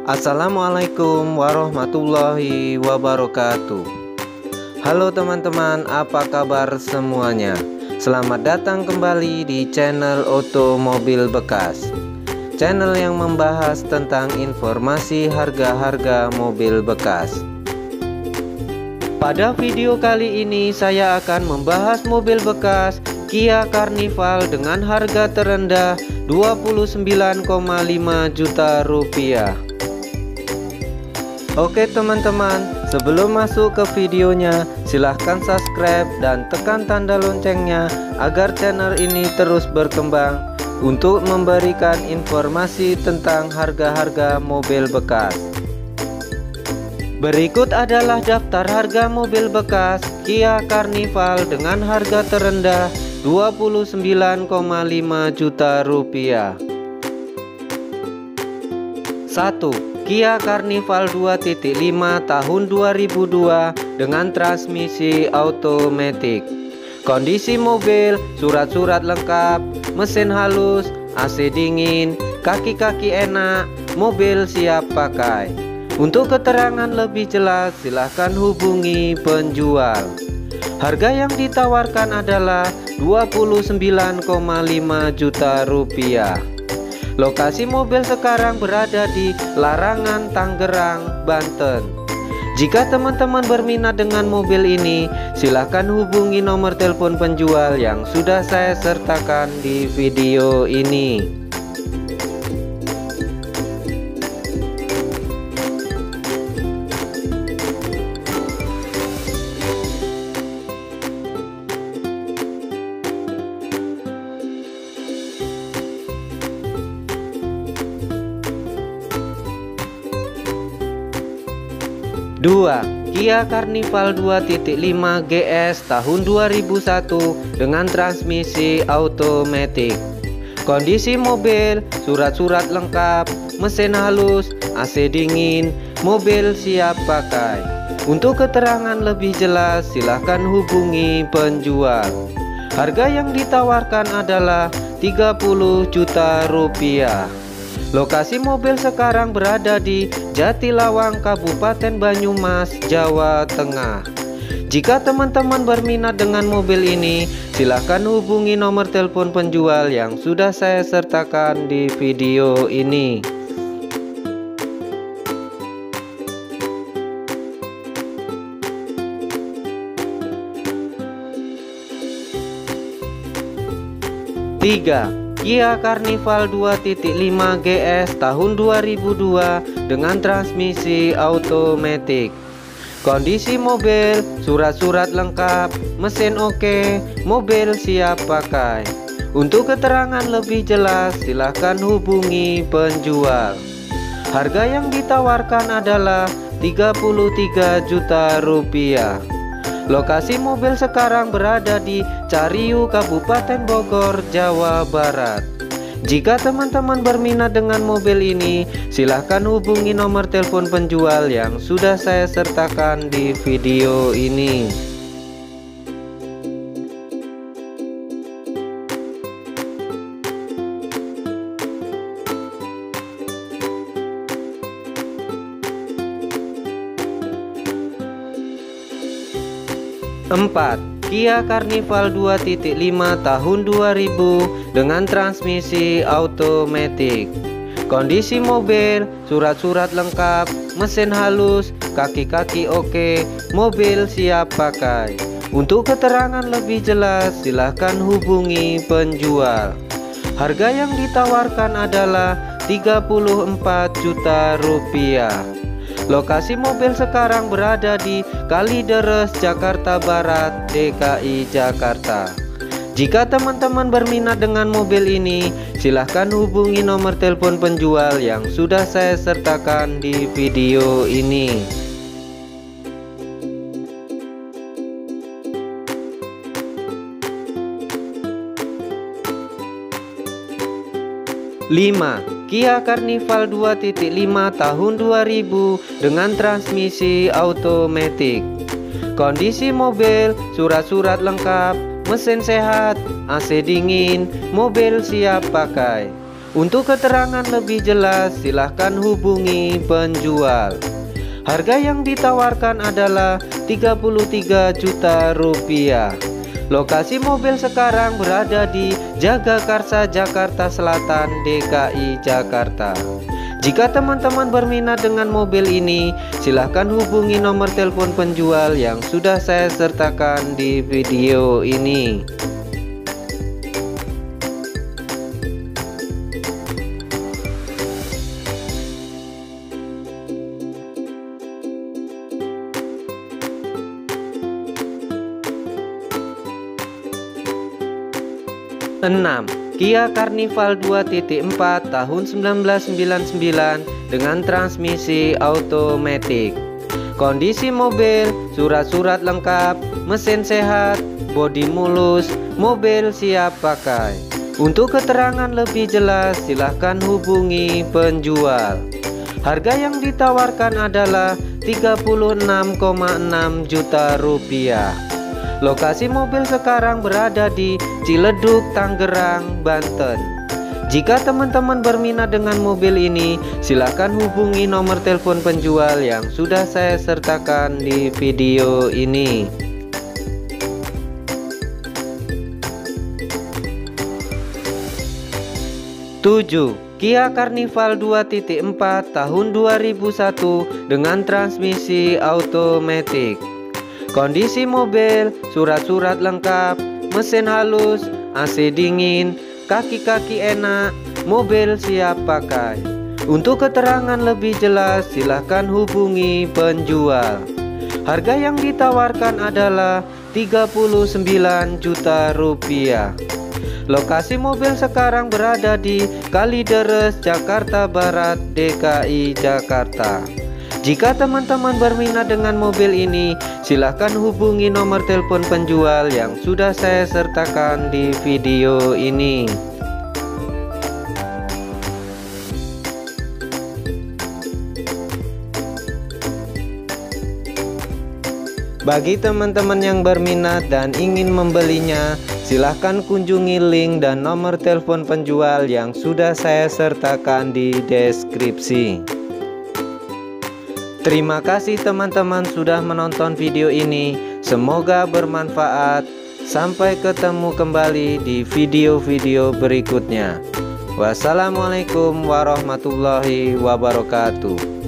Assalamualaikum warahmatullahi wabarakatuh. Halo teman-teman, apa kabar semuanya? Selamat datang kembali di channel Otomobil Bekas, channel yang membahas tentang informasi harga-harga mobil bekas. Pada video kali ini saya akan membahas mobil bekas Kia Carnival dengan harga terendah 29,5 juta rupiah. Oke teman-teman, sebelum masuk ke videonya, silahkan subscribe dan tekan tanda loncengnya agar channel ini terus berkembang untuk memberikan informasi tentang harga-harga mobil bekas. Berikut adalah daftar harga mobil bekas Kia Carnival dengan harga terendah 29,5 juta rupiah. 1. Kia Carnival 2.5 tahun 2002 dengan transmisi automatic. Kondisi mobil, surat-surat lengkap, mesin halus, AC dingin, kaki-kaki enak, mobil siap pakai. Untuk keterangan lebih jelas silahkan hubungi penjual. Harga yang ditawarkan adalah 29,5 juta rupiah. Lokasi mobil sekarang berada di Larangan, Tangerang, Banten. Jika teman-teman berminat dengan mobil ini, silahkan hubungi nomor telepon penjual yang sudah saya sertakan di video ini. Dua, Kia Carnival 2.5 GS tahun 2001 dengan transmisi automatic. Kondisi mobil, surat-surat lengkap, mesin halus, AC dingin, mobil siap pakai. Untuk keterangan lebih jelas silahkan hubungi penjual. Harga yang ditawarkan adalah 30 juta rupiah. Lokasi mobil sekarang berada di Jatilawang, Kabupaten Banyumas, Jawa Tengah. Jika teman-teman berminat dengan mobil ini, silahkan hubungi nomor telepon penjual yang sudah saya sertakan di video ini. Tiga, Kia Carnival 2.5 GS tahun 2002 dengan transmisi automatic. Kondisi mobil, surat-surat lengkap, mesin oke, mobil siap pakai. Untuk keterangan lebih jelas silahkan hubungi penjual. Harga yang ditawarkan adalah 33 juta rupiah. Lokasi mobil sekarang berada di Cariu, Kabupaten Bogor, Jawa Barat. Jika teman-teman berminat dengan mobil ini, silahkan hubungi nomor telepon penjual yang sudah saya sertakan di video ini. Empat, Kia Carnival 2.5 tahun 2000 dengan transmisi automatic. Kondisi mobil, surat-surat lengkap, mesin halus, kaki-kaki oke, mobil siap pakai. Untuk keterangan lebih jelas silahkan hubungi penjual. Harga yang ditawarkan adalah 34 juta rupiah. Lokasi mobil sekarang berada di Kalideres, Jakarta Barat, DKI Jakarta. Jika teman-teman berminat dengan mobil ini, silahkan hubungi nomor telepon penjual yang sudah saya sertakan di video ini. 5. Kia Carnival 2.5 tahun 2000 dengan transmisi automatic. Kondisi mobil, surat-surat lengkap, mesin sehat, AC dingin, mobil siap pakai. Untuk keterangan lebih jelas silahkan hubungi penjual. Harga yang ditawarkan adalah 33 juta rupiah. Lokasi mobil sekarang berada di Jagakarsa, Jakarta Selatan, DKI Jakarta. Jika teman-teman berminat dengan mobil ini, silahkan hubungi nomor telepon penjual yang sudah saya sertakan di video ini. Enam, Kia Carnival 2.4 tahun 1999 dengan transmisi automatic. Kondisi mobil, surat-surat lengkap, mesin sehat, bodi mulus, mobil siap pakai. Untuk keterangan lebih jelas silahkan hubungi penjual. Harga yang ditawarkan adalah 36,6 juta rupiah. Lokasi mobil sekarang berada di Ciledug, Tangerang, Banten. Jika teman-teman berminat dengan mobil ini, silakan hubungi nomor telepon penjual yang sudah saya sertakan di video ini. 7. Kia Carnival 2.4 tahun 2001 dengan transmisi automatic. Kondisi mobil, surat-surat lengkap, mesin halus, AC dingin, kaki-kaki enak, mobil siap pakai. Untuk keterangan lebih jelas silahkan hubungi penjual. Harga yang ditawarkan adalah 39 juta rupiah. Lokasi mobil sekarang berada di Kalideres, Jakarta Barat, DKI Jakarta. Jika teman-teman berminat dengan mobil ini, silahkan hubungi nomor telepon penjual yang sudah saya sertakan di video ini. Bagi teman-teman yang berminat dan ingin membelinya, silahkan kunjungi link dan nomor telepon penjual yang sudah saya sertakan di deskripsi. Terima kasih teman-teman sudah menonton video ini. Semoga bermanfaat. Sampai ketemu kembali di video-video berikutnya. Wassalamualaikum warahmatullahi wabarakatuh.